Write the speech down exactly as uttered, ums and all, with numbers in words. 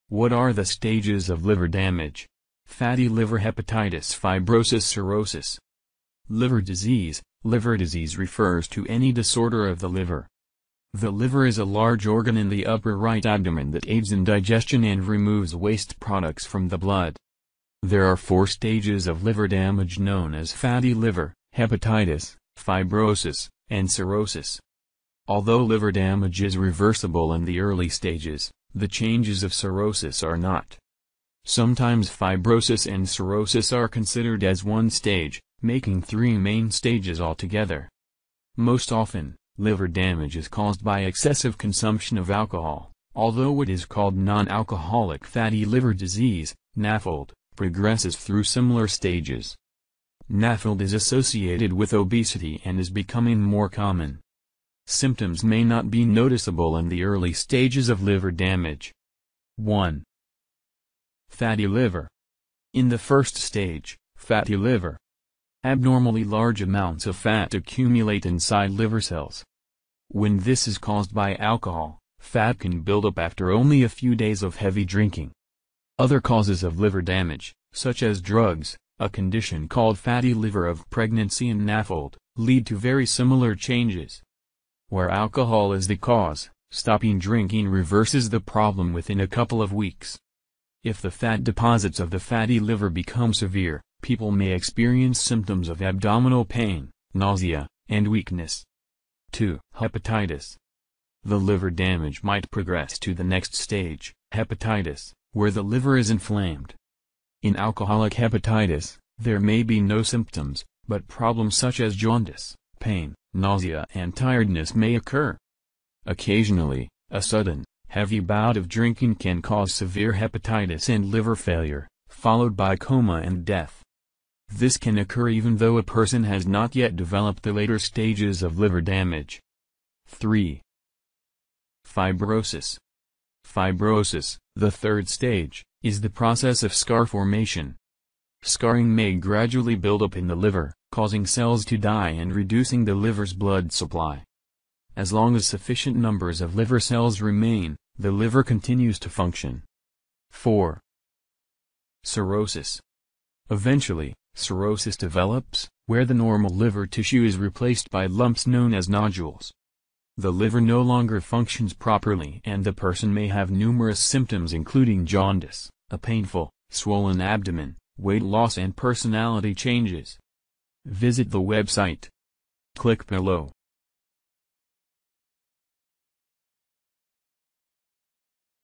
What are the stages of liver damage? Fatty liver, hepatitis, fibrosis, cirrhosis. Liver disease. Liver disease refers to any disorder of the liver. The liver is a large organ in the upper right abdomen that aids in digestion and removes waste products from the blood. There are four stages of liver damage known as fatty liver, hepatitis, fibrosis, and cirrhosis. Although liver damage is reversible in the early stages, the changes of cirrhosis are not. Sometimes fibrosis and cirrhosis are considered as one stage, making three main stages altogether. Most often, liver damage is caused by excessive consumption of alcohol, although it is called non-alcoholic fatty liver disease, NAFLD, progresses through similar stages. NAFLD is associated with obesity and is becoming more common. Symptoms may not be noticeable in the early stages of liver damage. one. Fatty liver. In the first stage, fatty liver, abnormally large amounts of fat accumulate inside liver cells. When this is caused by alcohol, fat can build up after only a few days of heavy drinking. Other causes of liver damage, such as drugs, a condition called fatty liver of pregnancy, and NAFLD, lead to very similar changes. Where alcohol is the cause, stopping drinking reverses the problem within a couple of weeks. If the fat deposits of the fatty liver become severe, people may experience symptoms of abdominal pain, nausea, and weakness. two. Hepatitis. The liver damage might progress to the next stage, hepatitis, where the liver is inflamed. In alcoholic hepatitis, there may be no symptoms, but problems such as jaundice, pain, nausea, and tiredness may occur. Occasionally, a sudden, heavy bout of drinking can cause severe hepatitis and liver failure, followed by coma and death. This can occur even though a person has not yet developed the later stages of liver damage. three. Fibrosis. Fibrosis, the third stage, is the process of scar formation. Scarring may gradually build up in the liver, causing cells to die and reducing the liver's blood supply. As long as sufficient numbers of liver cells remain, the liver continues to function. four. Cirrhosis. Eventually, cirrhosis develops, where the normal liver tissue is replaced by lumps known as nodules. The liver no longer functions properly and the person may have numerous symptoms including jaundice, a painful, swollen abdomen, weight loss, and personality changes. Visit the website. Click below.